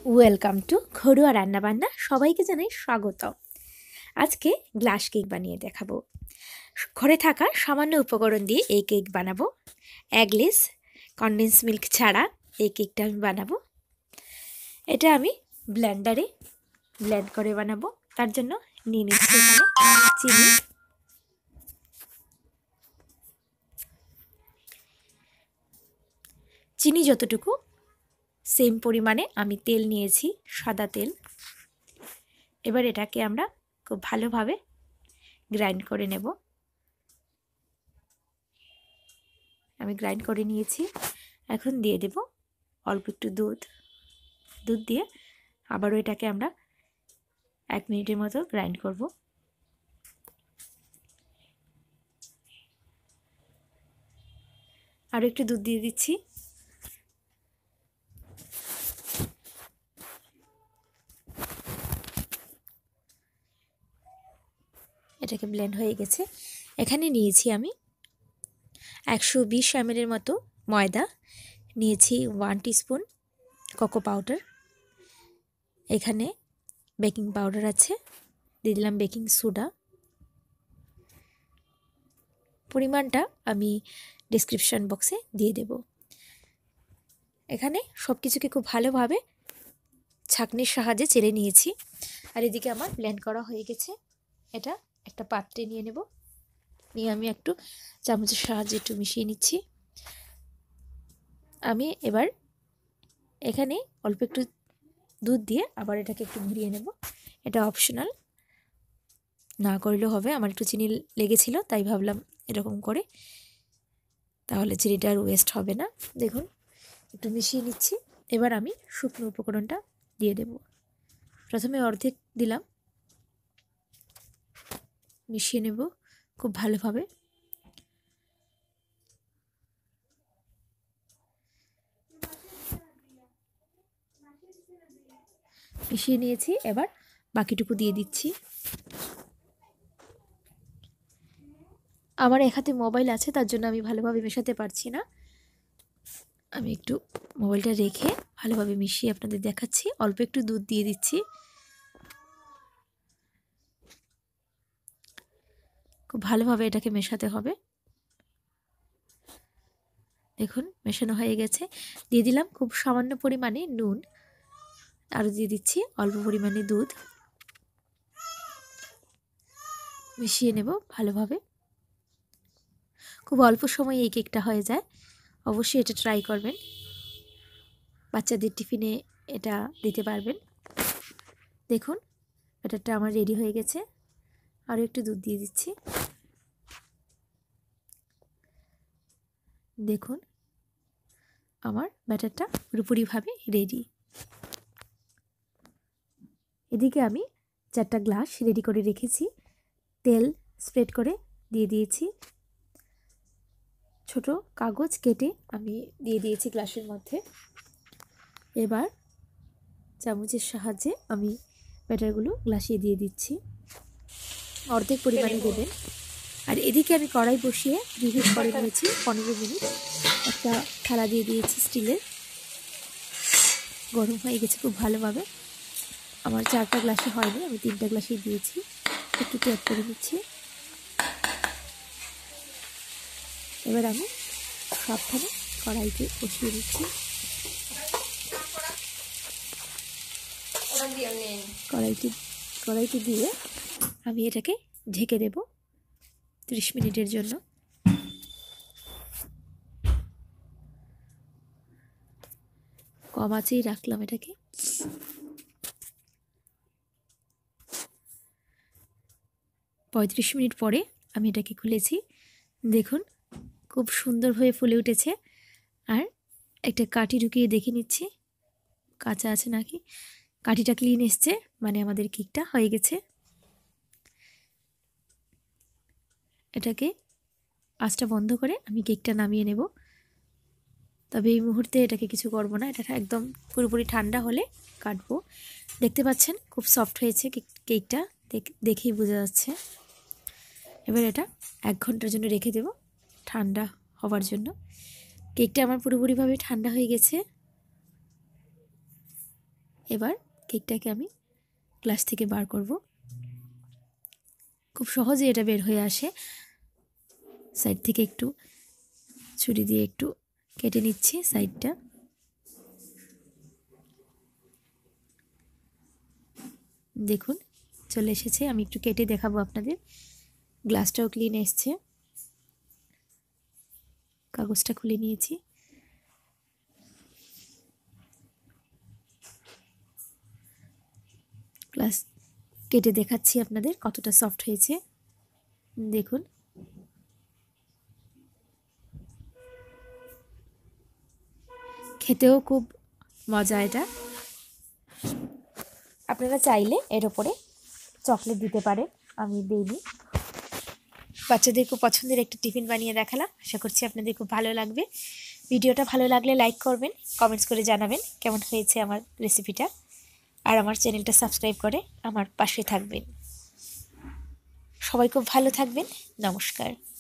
Welcome to ঘরোয়া রান্নাবান্না। সবাইকে জানাই স্বাগত। আজকে গ্লাস কেক বানিয়ে দেখাবো। ঘরে থাকা সামান্য উপকরণ দিয়ে এই কেক বানাবো। এগলেস কনডেন্স মিল্ক ছাড়া এই কেকটা আমি বানাবো। এটা আমি ব্লেন্ডারে ব্লেন্ড করে বানাবো। তার জন্য নিয়ে নিচ্ছি এখানে চিনি, চিনি যতটুকু সেম পরিমাণে আমি তেল নিয়েছি, সাদা তেল। এবার এটাকে আমরা খুব ভালোভাবে গ্রাইন্ড করে নেব। আমি গ্রাইন্ড করে নিয়েছি। এখন দিয়ে দেব অল্প একটু দুধ দিয়ে আবারও এটাকে আমরা 1 মিনিটের মতো গ্রাইন্ড করব। আরও একটু দুধ দিয়ে দিচ্ছি। এটাকে ব্লেন্ড হয়ে গেছে। এখানে নিয়েছি আমি 120 ml এর মতো ময়দা, নিয়েছি 1 টিস্পুন কোকো পাউডার, এখানে বেকিং পাউডার আছে, দিয়ে দিলাম বেকিং সোডা। পরিমাণটা আমি ডেসক্রিপশন বক্সে দিয়ে দেব। এখানে সব কিছুকে খুব ভালোভাবে ছাঁকনির সাহায্যে চেলে নিয়েছি। আর এদিকে আমার ব্লেন্ড করা হয়ে গেছে। এটা একটা পাত্রে নিয়ে নেব। নিয়ে আমি একটু চামচের সাহায্যে একটু মিশিয়ে নিচ্ছি। আমি এবার এখানে অল্প একটু দুধ দিয়ে আবার এটাকে একটু ঘুরিয়ে নেব। এটা অপশনাল, না করলেও হবে। আমার একটু চিনি লেগেছিল, তাই ভাবলাম এরকম করে, তাহলে চিনিটা আর ওয়েস্ট হবে না। দেখুন একটু মিশিয়ে নিচ্ছি। এবার আমি শুকনো উপকরণটা দিয়ে দেব। প্রথমে অর্ধেক দিলাম, মিশিয়ে নেব খুব ভালোভাবে। মিশিয়ে নিয়েছি, এবার বাকিটুকু দিয়ে দিচ্ছি। আমার এক হাতে মোবাইল আছে, তার জন্য আমি ভালোভাবে মেশাতে পারছি না। আমি একটু মোবাইলটা রেখে ভালোভাবে মিশিয়ে আপনাদের দেখাচ্ছি। অল্প একটু দুধ দিয়ে দিচ্ছি। খুব ভালোভাবে এটাকে মেশাতে হবে। দেখুন মেশানো হয়ে গেছে। দিয়ে দিলাম খুব সামান্য পরিমাণে নুন, আর দিয়ে দিচ্ছি অল্প পরিমাণে দুধ। মিশিয়ে নেব ভালোভাবে। খুব অল্প সময়ে এই কেকটা হয়ে যায়। অবশ্যই এটা ট্রাই করবেন। বাচ্চাদের টিফিনে এটা দিতে পারবেন। দেখুন ব্যাটারটা আমার রেডি হয়ে গেছে। আরও একটু দুধ দিয়ে দিচ্ছি। দেখুন আমার ব্যাটারটা পুরোপুরিভাবে রেডি। এদিকে আমি 4টা গ্লাস রেডি করে রেখেছি। তেল স্প্রেড করে দিয়ে দিয়েছি। ছোট কাগজ কেটে আমি দিয়ে দিয়েছি গ্লাসের মধ্যে। এবার চামচের সাহায্যে আমি ব্যাটারগুলো গ্লাসে দিয়ে দিচ্ছি। অর্ধেক পরিমাণে দেবেন। আর এদিকে আমি কড়াই বসিয়ে প্রিহিট করে নিয়েছি 15 মিনিট। একটা থালা দিয়ে দিয়েছি স্টিলের, গরম হয়ে গেছে খুব ভালোভাবে। আমার 4টা গ্লাসে হয়নি, আমি 3টা গ্লাসেই দিয়েছি। একটু ট্যাপ করে নিচ্ছি। এবার আমি সাবধানে কড়াইতে বসিয়ে দিচ্ছি। কড়াইতে দিয়ে আমি এটাকে ঢেকে দেব 30 মিনিটের জন্য। কম আঁচেই রাখলাম এটাকে। পঁয়ত্রিশ মিনিট পরে আমি এটাকে খুলেছি। দেখুন খুব সুন্দর হয়ে ফুলে উঠেছে। আর একটা কাঠি ঢুকিয়ে দেখে নিচ্ছি কাঁচা আছে নাকি। কাঠিটা ক্লিন এসছে, মানে আমাদের কেকটা হয়ে গেছে। এটাকে আঁচটা বন্ধ করে আমি কেকটা নামিয়ে নেব। তবে এই মুহূর্তে এটাকে কিছু করব না, এটা একদম পুরোপুরি ঠান্ডা হলে কাটবো। দেখতে পাচ্ছেন খুব সফট হয়েছে কেকটা, দেখেই বোঝা যাচ্ছে। এবার এটা 1 ঘন্টার জন্য রেখে দেব ঠান্ডা হওয়ার জন্য। কেকটা আমার পুরোপুরিভাবে ঠান্ডা হয়ে গেছে। এবার কেকটাকে আমি গ্লাস থেকে বার করব। খুব সহজে এটা বের হয়ে আসে। সাইড থেকে একটু ছুরি দিয়ে একটু কেটে নিচ্ছি সাইডটা। দেখুন চলে এসেছে। আমি একটু কেটে দেখাবো আপনাদের। গ্লাসটাও ক্লিন এসছে। কাগজটা খুলে নিয়েছি। গ্লাস কেটে দেখাচ্ছি আপনাদের কতটা সফট হয়েছে। দেখুন খেতেও খুব মজা এটা। আপনারা চাইলে এর ওপরে চকলেট দিতে পারেন, আমি দিইনি। বাচ্চাদের খুব পছন্দের একটা টিফিন বানিয়ে দেখালাম। আশা করছি আপনাদের খুব ভালো লাগবে। ভিডিওটা ভালো লাগলে লাইক করবেন, কমেন্টস করে জানাবেন কেমন হয়েছে আমার রেসিপিটা। আর আমার চ্যানেলটা সাবস্ক্রাইব করে আমার পাশে থাকবেন। সবাই খুব ভালো থাকবেন। নমস্কার।